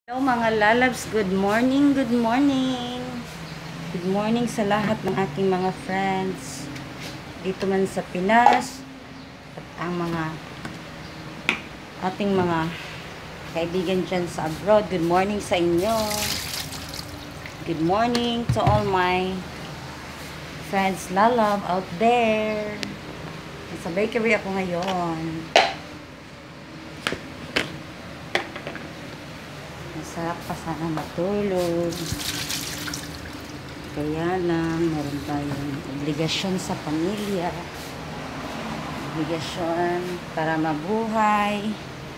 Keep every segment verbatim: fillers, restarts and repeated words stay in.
Hello mga lalabs, good morning, good morning. Good morning sa lahat ng aking mga friends dito man sa Pinas at ang mga ating mga kaibigan dyan sa abroad. Good morning sa inyo. Good morning to all my friends lalab out there. Sa bakery ako ngayon. Masarap pa sana matulog. Kaya lang, meron tayong obligasyon sa pamilya. Obligasyon para mabuhay.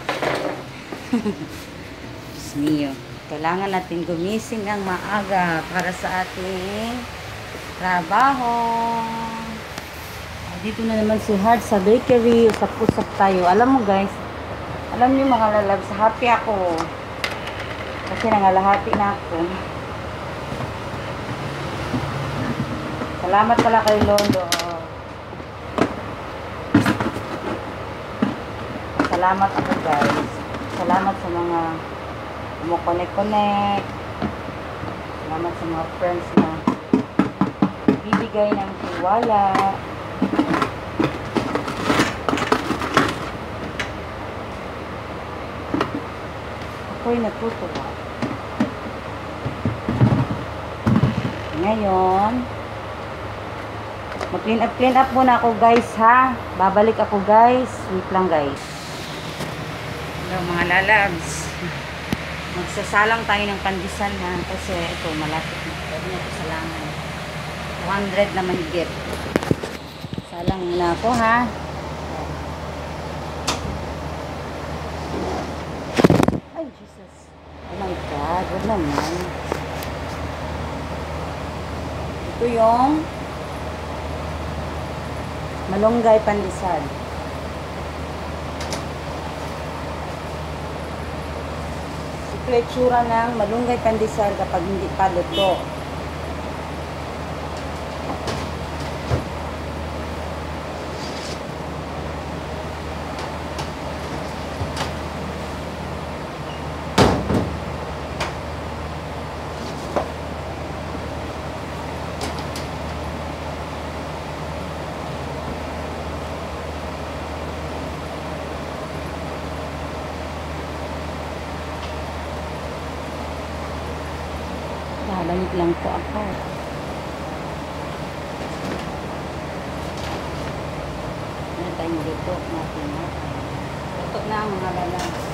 Diyos mio. Kailangan natin gumising ng maaga para sa ating trabaho. Dito na naman si Hart sa bakery. Usap-usap tayo. Alam mo guys, alam niyo mga lalabs, happy ako. Kasi nangalahati na ako. Salamat pala kay Londo. Salamat ako guys. Salamat sa mga kumukonek-konek. Salamat sa mga friends na bibigay ng tiwala. Ako'y natutuwa. Ngayon, mag-clean up, clean up muna ako guys ha. Babalik ako guys. Wait lang guys. Hello mga lalabs. Magsasalang tayo ng pandesal ha. Kasi ito malapit na. Pwede na ito salangan. two hundred na mahigit. Salang muna ako ha. Ay Jesus. Oh my God. Wag naman. Ito yung malunggay pandesal. Ito yung itsura ng malunggay pandesal kapag hindi pa luto. Lamig lang po ako. Ano tayong luto natin natin. Luto na mga lalabs.